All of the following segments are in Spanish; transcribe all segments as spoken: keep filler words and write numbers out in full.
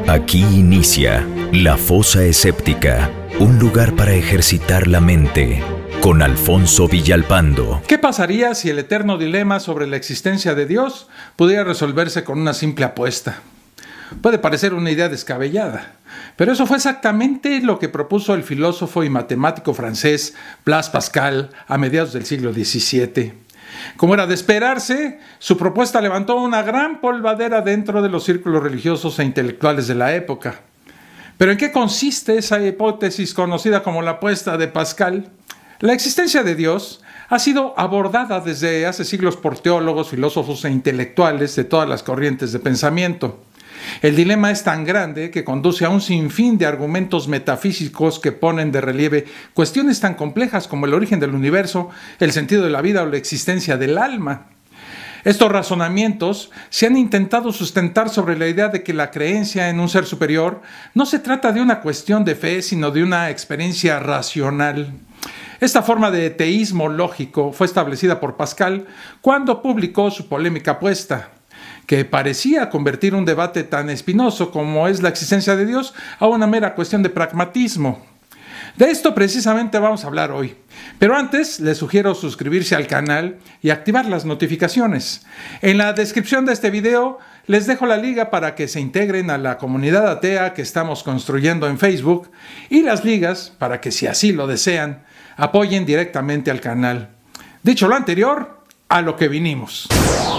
Aquí inicia La Fosa Escéptica, un lugar para ejercitar la mente, con Alfonso Villalpando. ¿Qué pasaría si el eterno dilema sobre la existencia de Dios pudiera resolverse con una simple apuesta? Puede parecer una idea descabellada, pero eso fue exactamente lo que propuso el filósofo y matemático francés Blaise Pascal a mediados del siglo diecisiete. Como era de esperarse, su propuesta levantó una gran polvadera dentro de los círculos religiosos e intelectuales de la época. ¿Pero en qué consiste esa hipótesis conocida como la apuesta de Pascal? La existencia de Dios ha sido abordada desde hace siglos por teólogos, filósofos e intelectuales de todas las corrientes de pensamiento. El dilema es tan grande que conduce a un sinfín de argumentos metafísicos que ponen de relieve cuestiones tan complejas como el origen del universo, el sentido de la vida o la existencia del alma. Estos razonamientos se han intentado sustentar sobre la idea de que la creencia en un ser superior no se trata de una cuestión de fe, sino de una experiencia racional. Esta forma de teísmo lógico fue establecida por Pascal cuando publicó su polémica apuesta, que parecía convertir un debate tan espinoso como es la existencia de Dios a una mera cuestión de pragmatismo. De esto precisamente vamos a hablar hoy. Pero antes les sugiero suscribirse al canal y activar las notificaciones. En la descripción de este video les dejo la liga para que se integren a la comunidad atea que estamos construyendo en Facebook y las ligas para que, si así lo desean, apoyen directamente al canal. Dicho lo anterior, a lo que vinimos.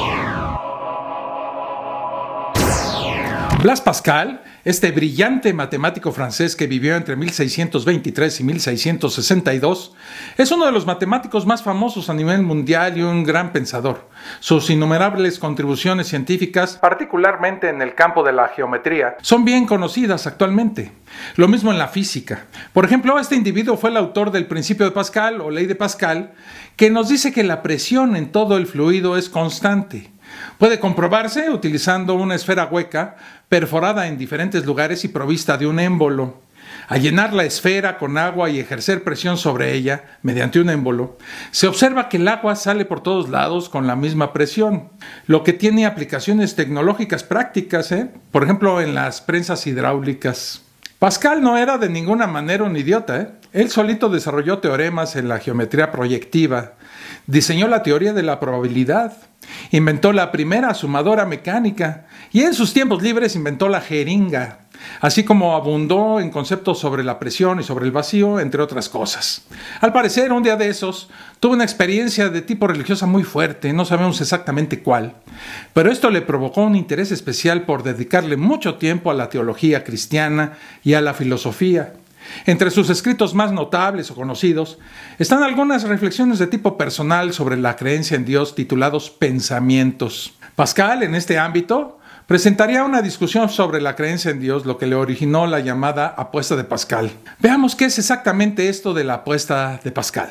Blaise Pascal, este brillante matemático francés que vivió entre mil seiscientos veintitrés y mil seiscientos sesenta y dos, es uno de los matemáticos más famosos a nivel mundial y un gran pensador. Sus innumerables contribuciones científicas, particularmente en el campo de la geometría, son bien conocidas actualmente. Lo mismo en la física. Por ejemplo, este individuo fue el autor del principio de Pascal o ley de Pascal, que nos dice que la presión en todo el fluido es constante. Puede comprobarse utilizando una esfera hueca, perforada en diferentes lugares y provista de un émbolo. Al llenar la esfera con agua y ejercer presión sobre ella mediante un émbolo, se observa que el agua sale por todos lados con la misma presión, lo que tiene aplicaciones tecnológicas prácticas, ¿eh? Por ejemplo, en las prensas hidráulicas. Pascal no era de ninguna manera un idiota, ¿eh? Él solito desarrolló teoremas en la geometría proyectiva, diseñó la teoría de la probabilidad, inventó la primera sumadora mecánica y en sus tiempos libres inventó la jeringa, así como abundó en conceptos sobre la presión y sobre el vacío, entre otras cosas. Al parecer, un día de esos, tuvo una experiencia de tipo religiosa muy fuerte, no sabemos exactamente cuál, pero esto le provocó un interés especial por dedicarle mucho tiempo a la teología cristiana y a la filosofía. Entre sus escritos más notables o conocidos están algunas reflexiones de tipo personal sobre la creencia en Dios titulados Pensamientos. Pascal, en este ámbito, presentaría una discusión sobre la creencia en Dios, lo que le originó la llamada apuesta de Pascal. Veamos qué es exactamente esto de la apuesta de Pascal.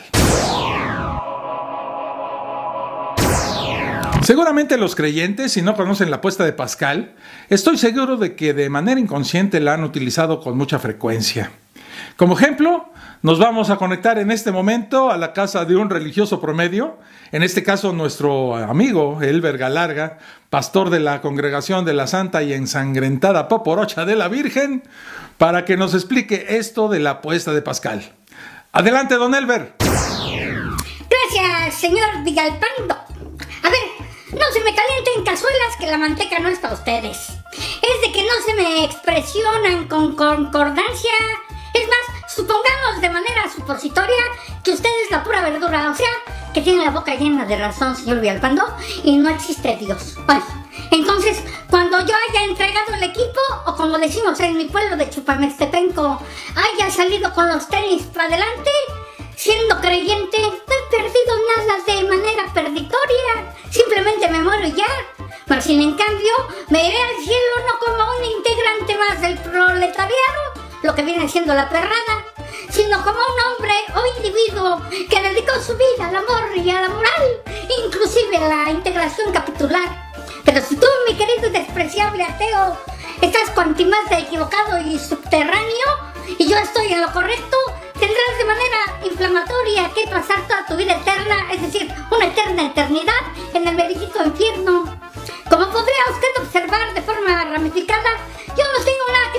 Seguramente los creyentes, si no conocen la apuesta de Pascal, estoy seguro de que de manera inconsciente la han utilizado con mucha frecuencia. Como ejemplo, nos vamos a conectar en este momento a la casa de un religioso promedio, en este caso nuestro amigo Elber Galarga, pastor de la Congregación de la Santa y Ensangrentada Poporocha de la Virgen, para que nos explique esto de la apuesta de Pascal. Adelante, don Elber. Gracias, señor Villalpando. A ver, no se me calienten cazuelas, que la manteca no es para ustedes. Es de que no se me expresionan con concordancia. Es más, supongamos de manera supositoria que usted es la pura verdura, o sea, que tiene la boca llena de razón, señor Villalpando, y no existe Dios. Bueno, entonces, cuando yo haya entregado el equipo, o como decimos en mi pueblo de Chupamestepenco, haya salido con los tenis para adelante, siendo creyente, no he perdido nada de manera perditoria, simplemente me muero y ya. Pero sin en cambio, me iré al cielo no como un integrante más del proletariado, lo que viene siendo la perrada, sino como un hombre o individuo que dedicó su vida al amor y a la moral, inclusive a la integración capitular. Pero si tú, mi querido y despreciable ateo, estás cuanti más de equivocado y subterráneo, y yo estoy en lo correcto, tendrás de manera inflamatoria que pasar toda tu vida eterna, es decir, una eterna eternidad, en el bendito infierno. Como podría usted observar de forma ramificada, yo no tengo nada que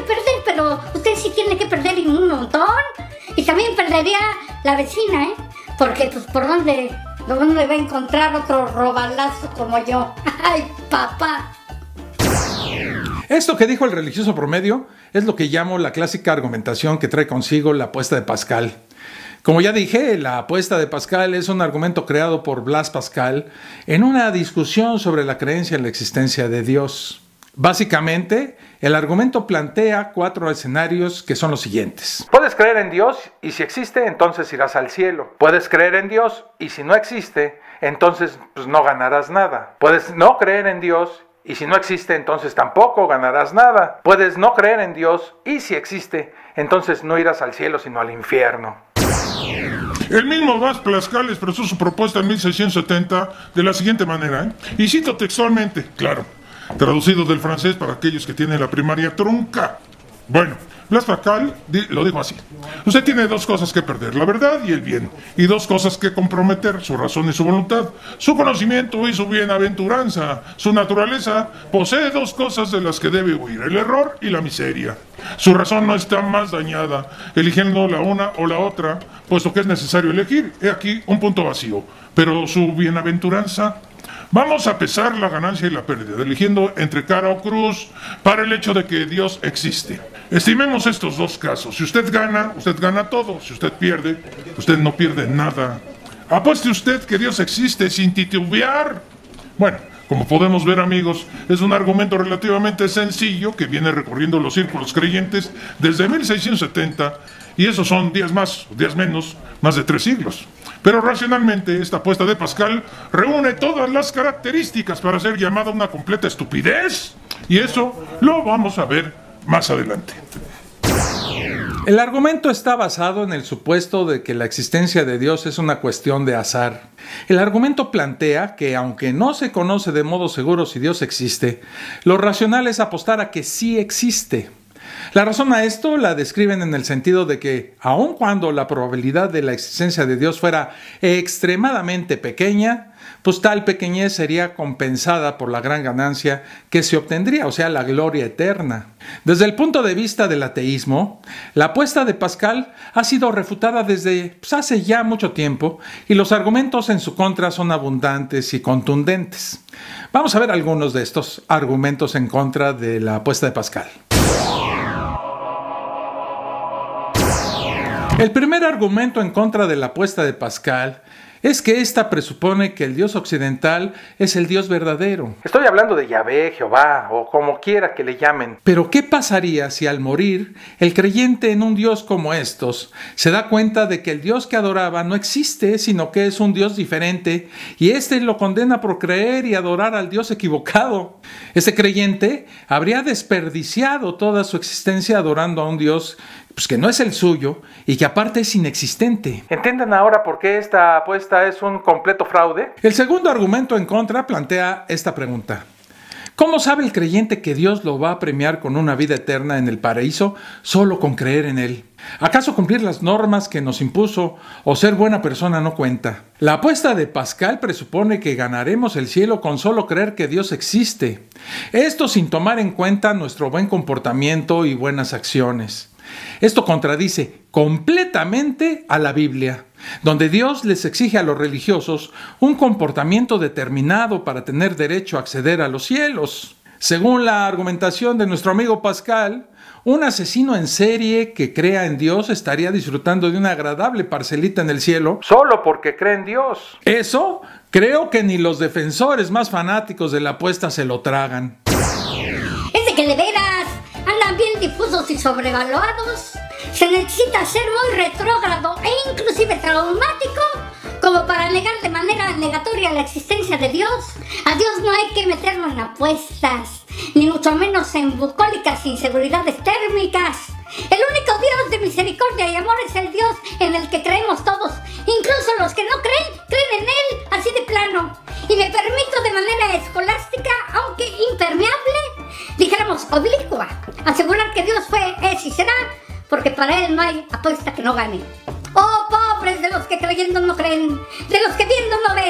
pero usted sí tiene que perder un montón. Y también perdería la vecina, ¿eh? Porque, pues, ¿por dónde, por dónde va a encontrar otro robalazo como yo? ¡Ay, papá! Esto que dijo el religioso promedio es lo que llamo la clásica argumentación que trae consigo la apuesta de Pascal. Como ya dije, la apuesta de Pascal es un argumento creado por Blaise Pascal en una discusión sobre la creencia en la existencia de Dios. Básicamente, el argumento plantea cuatro escenarios que son los siguientes. Puedes creer en Dios y si existe, entonces irás al cielo. Puedes creer en Dios y si no existe, entonces pues, no ganarás nada. Puedes no creer en Dios y si no existe, entonces tampoco ganarás nada. Puedes no creer en Dios y si existe, entonces no irás al cielo sino al infierno. El mismo Blaise Pascal expresó su propuesta en mil seiscientos setenta de la siguiente manera, ¿eh? Y cito textualmente, claro, traducido del francés para aquellos que tienen la primaria trunca. Bueno, Blaise Pascal lo dijo así: usted tiene dos cosas que perder, la verdad y el bien, y dos cosas que comprometer, su razón y su voluntad, su conocimiento y su bienaventuranza. Su naturaleza posee dos cosas de las que debe huir, el error y la miseria. Su razón no está más dañada, eligiendo la una o la otra, puesto que es necesario elegir. He aquí un punto vacío, pero su bienaventuranza. Vamos a pesar la ganancia y la pérdida, eligiendo entre cara o cruz para el hecho de que Dios existe. Estimemos estos dos casos. Si usted gana, usted gana todo. Si usted pierde, usted no pierde nada. Apueste usted que Dios existe sin titubear. Bueno, como podemos ver, amigos, es un argumento relativamente sencillo que viene recorriendo los círculos creyentes desde mil seiscientos setenta, y esos son días más, días menos, más de tres siglos. Pero racionalmente, esta apuesta de Pascal reúne todas las características para ser llamada una completa estupidez, y eso lo vamos a ver más adelante. El argumento está basado en el supuesto de que la existencia de Dios es una cuestión de azar. El argumento plantea que, aunque no se conoce de modo seguro si Dios existe, lo racional es apostar a que sí existe. La razón a esto la describen en el sentido de que, aun cuando la probabilidad de la existencia de Dios fuera extremadamente pequeña, pues tal pequeñez sería compensada por la gran ganancia que se obtendría, o sea, la gloria eterna. Desde el punto de vista del ateísmo, la apuesta de Pascal ha sido refutada desde pues, hace ya mucho tiempo, y los argumentos en su contra son abundantes y contundentes. Vamos a ver algunos de estos argumentos en contra de la apuesta de Pascal. El primer argumento en contra de la apuesta de Pascal es que ésta presupone que el Dios occidental es el Dios verdadero. Estoy hablando de Yahvé, Jehová o como quiera que le llamen. Pero ¿qué pasaría si al morir el creyente en un Dios como estos se da cuenta de que el Dios que adoraba no existe, sino que es un Dios diferente y éste lo condena por creer y adorar al Dios equivocado? Ese creyente habría desperdiciado toda su existencia adorando a un Dios pues que no es el suyo y que aparte es inexistente. ¿Entienden ahora por qué esta apuesta es un completo fraude? El segundo argumento en contra plantea esta pregunta: ¿cómo sabe el creyente que Dios lo va a premiar con una vida eterna en el paraíso solo con creer en Él? ¿Acaso cumplir las normas que nos impuso o ser buena persona no cuenta? La apuesta de Pascal presupone que ganaremos el cielo con solo creer que Dios existe. Esto sin tomar en cuenta nuestro buen comportamiento y buenas acciones. Esto contradice completamente a la Biblia, donde Dios les exige a los religiosos un comportamiento determinado para tener derecho a acceder a los cielos. Según la argumentación de nuestro amigo Pascal, un asesino en serie que crea en Dios estaría disfrutando de una agradable parcelita en el cielo solo porque cree en Dios. Eso creo que ni los defensores más fanáticos de la apuesta se lo tragan. Es de que de veras andan bien difusos y sobrevaluados. Se necesita ser muy retrógrado e inclusive traumático como para negar de manera negatoria la existencia de Dios. A Dios no hay que meterlo en apuestas, ni mucho menos en bucólicas inseguridades térmicas. El único Dios de misericordia y amor es el Dios en el que creemos todos. Incluso los que no creen, creen en Él, así de plano. Y me permito de manera escolástica, aunque impermeable, dijéramos oblicua, asegurar que Dios fue, es y será, porque para Él no hay apuesta que no gane. Oh, pobres de los que creyendo no creen, de los que viendo no ven,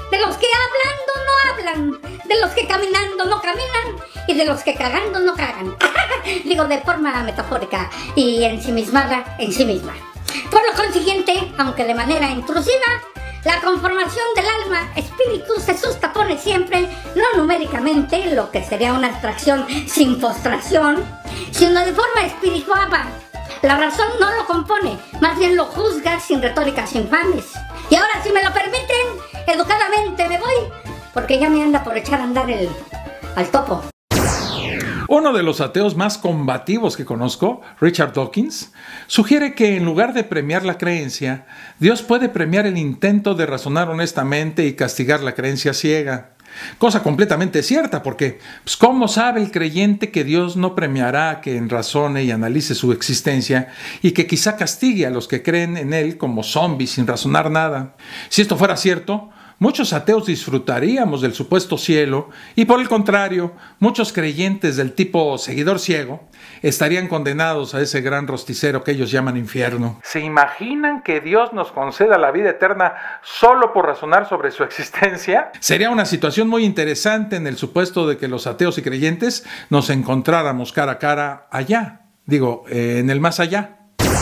de los que hablando no hablan, de los que caminando no caminan y de los que cagando no cagan. Digo de forma metafórica y ensimismada en sí misma. Por lo consiguiente, aunque de manera intrusiva, la conformación del alma, espíritu, se sustapone siempre, no numéricamente, lo que sería una abstracción sin postración, sino de forma espirituava. La razón no lo compone, más bien lo juzga sin retóricas infames. Y ahora, si me lo permiten, educadamente me voy, porque ya me anda por echar a andar el al topo. Uno de los ateos más combativos que conozco, Richard Dawkins, sugiere que en lugar de premiar la creencia, Dios puede premiar el intento de razonar honestamente y castigar la creencia ciega. Cosa completamente cierta, porque pues, ¿cómo sabe el creyente que Dios no premiará a quien razone y analice su existencia y que quizá castigue a los que creen en él como zombies sin razonar nada? Si esto fuera cierto, muchos ateos disfrutaríamos del supuesto cielo y, por el contrario, muchos creyentes del tipo seguidor ciego estarían condenados a ese gran rosticero que ellos llaman infierno. ¿Se imaginan que Dios nos conceda la vida eterna solo por razonar sobre su existencia? Sería una situación muy interesante en el supuesto de que los ateos y creyentes nos encontráramos cara a cara allá, digo, eh, en el más allá.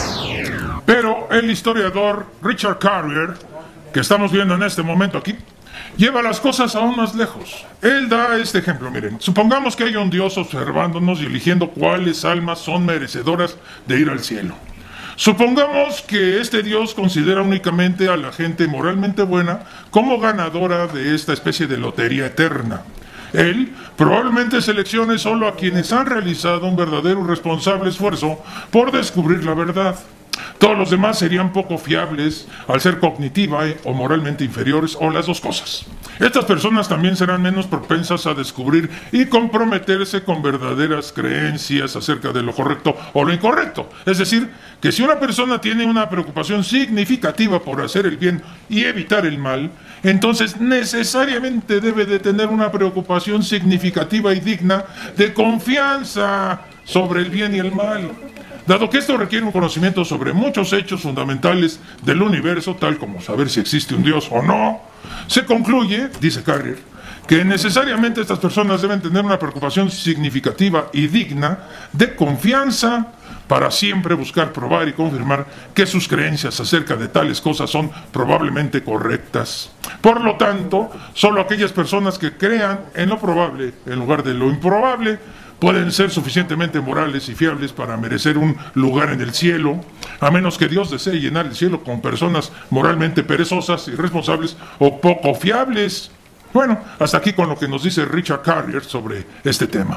Pero el historiador Richard Carrier, que estamos viendo en este momento aquí, lleva las cosas aún más lejos. Él da este ejemplo, miren. Supongamos que hay un Dios observándonos y eligiendo cuáles almas son merecedoras de ir al cielo. Supongamos que este Dios considera únicamente a la gente moralmente buena como ganadora de esta especie de lotería eterna. Él probablemente seleccione solo a quienes han realizado un verdadero y responsable esfuerzo por descubrir la verdad. Todos los demás serían poco fiables al ser cognitiva o moralmente inferiores o las dos cosas. Estas personas también serán menos propensas a descubrir y comprometerse con verdaderas creencias acerca de lo correcto o lo incorrecto. Es decir, que si una persona tiene una preocupación significativa por hacer el bien y evitar el mal, entonces necesariamente debe de tener una preocupación significativa y digna de confianza sobre el bien y el mal. Dado que esto requiere un conocimiento sobre muchos hechos fundamentales del universo, tal como saber si existe un Dios o no, se concluye, dice Carrier, que necesariamente estas personas deben tener una preocupación significativa y digna de confianza para siempre buscar probar y confirmar que sus creencias acerca de tales cosas son probablemente correctas. Por lo tanto, solo aquellas personas que crean en lo probable en lugar de lo improbable pueden ser suficientemente morales y fiables para merecer un lugar en el cielo, a menos que Dios desee llenar el cielo con personas moralmente perezosas, irresponsables o poco fiables. Bueno, hasta aquí con lo que nos dice Richard Carrier sobre este tema.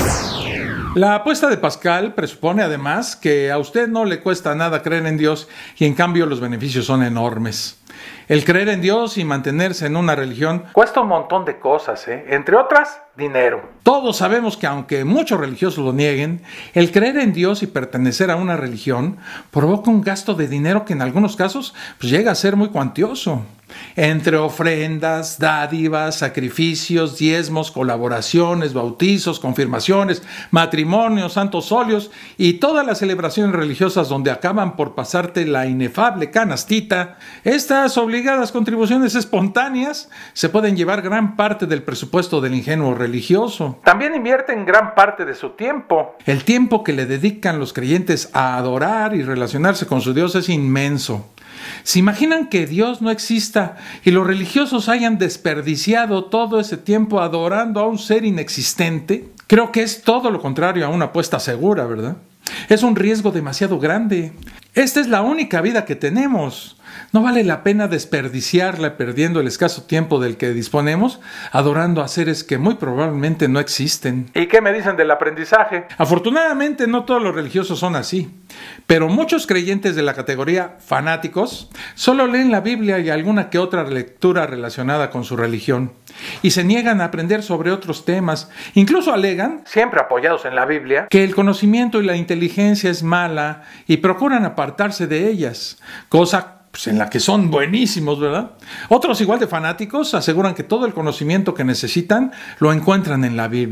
La apuesta de Pascal presupone además que a usted no le cuesta nada creer en Dios y en cambio los beneficios son enormes. El creer en Dios y mantenerse en una religión cuesta un montón de cosas, ¿eh? Entre otras, dinero. Todos sabemos que aunque muchos religiosos lo nieguen, el creer en Dios y pertenecer a una religión provoca un gasto de dinero que en algunos casos pues, llega a ser muy cuantioso. Entre ofrendas, dádivas, sacrificios, diezmos, colaboraciones, bautizos, confirmaciones, matrimonios, santos óleos y todas las celebraciones religiosas donde acaban por pasarte la inefable canastita, estas obligadas contribuciones espontáneas se pueden llevar gran parte del presupuesto del ingenuo religioso. También invierten gran parte de su tiempo. El tiempo que le dedican los creyentes a adorar y relacionarse con su Dios es inmenso. ¿Se imaginan que Dios no exista y los religiosos hayan desperdiciado todo ese tiempo adorando a un ser inexistente? Creo que es todo lo contrario a una apuesta segura, ¿verdad? Es un riesgo demasiado grande. Esta es la única vida que tenemos. No vale la pena desperdiciarla perdiendo el escaso tiempo del que disponemos adorando a seres que muy probablemente no existen. ¿Y qué me dicen del aprendizaje? Afortunadamente no todos los religiosos son así, pero muchos creyentes de la categoría fanáticos solo leen la Biblia y alguna que otra lectura relacionada con su religión y se niegan a aprender sobre otros temas. Incluso alegan, siempre apoyados en la Biblia, que el conocimiento y la inteligencia es mala y procuran apartarse de ellas, cosa pues en la que son buenísimos, ¿verdad? Otros igual de fanáticos aseguran que todo el conocimiento que necesitan lo encuentran en la Biblia.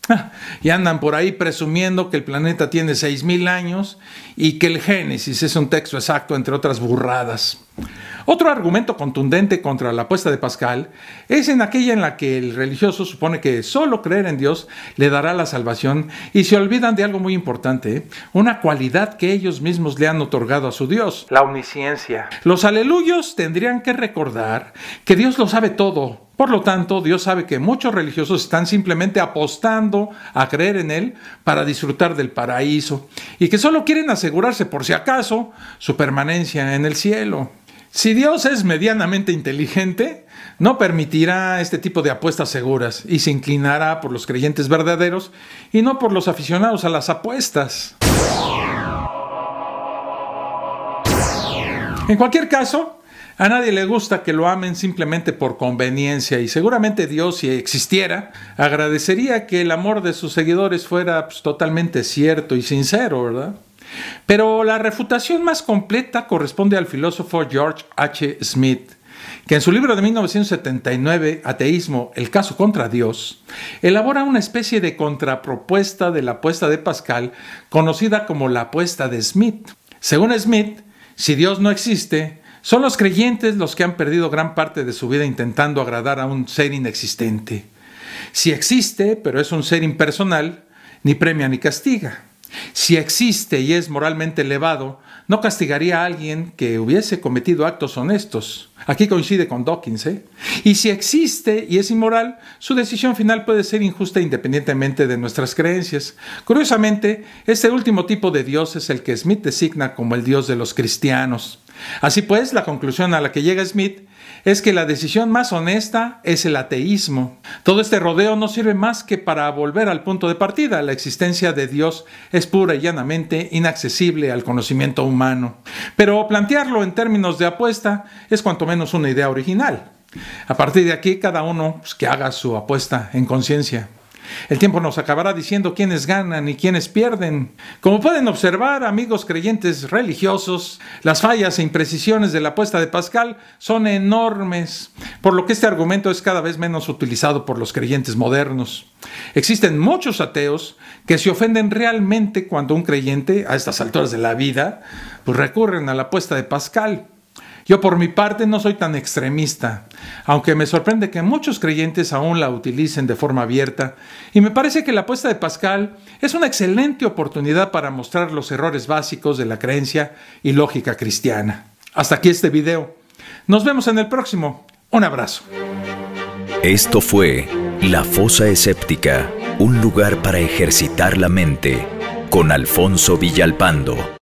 Y andan por ahí presumiendo que el planeta tiene seis mil años y que el Génesis es un texto exacto, entre otras burradas. Otro argumento contundente contra la apuesta de Pascal es en aquella en la que el religioso supone que solo creer en Dios le dará la salvación y se olvidan de algo muy importante, ¿eh? Una cualidad que ellos mismos le han otorgado a su Dios: la omnisciencia. Los aleluyos tendrían que recordar que Dios lo sabe todo. Por lo tanto, Dios sabe que muchos religiosos están simplemente apostando a creer en Él para disfrutar del paraíso y que solo quieren asegurarse, por si acaso, su permanencia en el cielo. Si Dios es medianamente inteligente, no permitirá este tipo de apuestas seguras y se inclinará por los creyentes verdaderos y no por los aficionados a las apuestas. En cualquier caso, a nadie le gusta que lo amen simplemente por conveniencia y seguramente Dios, si existiera, agradecería que el amor de sus seguidores fuera pues, totalmente cierto y sincero, ¿verdad? Pero la refutación más completa corresponde al filósofo George H. Smith, que en su libro de mil novecientos setenta y nueve, Ateísmo, el caso contra Dios, elabora una especie de contrapropuesta de la apuesta de Pascal, conocida como la apuesta de Smith. Según Smith, si Dios no existe, son los creyentes los que han perdido gran parte de su vida intentando agradar a un ser inexistente. Si existe, pero es un ser impersonal, ni premia ni castiga. Si existe y es moralmente elevado, no castigaría a alguien que hubiese cometido actos honestos. Aquí coincide con Dawkins, ¿eh? Y si existe y es inmoral, su decisión final puede ser injusta independientemente de nuestras creencias. Curiosamente, este último tipo de Dios es el que Smith designa como el Dios de los cristianos. Así pues, la conclusión a la que llega Smith es que la decisión más honesta es el ateísmo. Todo este rodeo no sirve más que para volver al punto de partida. La existencia de Dios es pura y llanamente inaccesible al conocimiento humano. Pero plantearlo en términos de apuesta es cuanto menos una idea original. A partir de aquí, cada uno pues, que haga su apuesta en conciencia. El tiempo nos acabará diciendo quiénes ganan y quiénes pierden. Como pueden observar, amigos creyentes religiosos, las fallas e imprecisiones de la apuesta de Pascal son enormes, por lo que este argumento es cada vez menos utilizado por los creyentes modernos. Existen muchos ateos que se ofenden realmente cuando un creyente, a estas alturas de la vida, pues recurren a la apuesta de Pascal. Yo por mi parte no soy tan extremista, aunque me sorprende que muchos creyentes aún la utilicen de forma abierta, y me parece que la apuesta de Pascal es una excelente oportunidad para mostrar los errores básicos de la creencia y lógica cristiana. Hasta aquí este video. Nos vemos en el próximo. Un abrazo. Esto fue La Fosa Escéptica, un lugar para ejercitar la mente, con Alfonso Villalpando.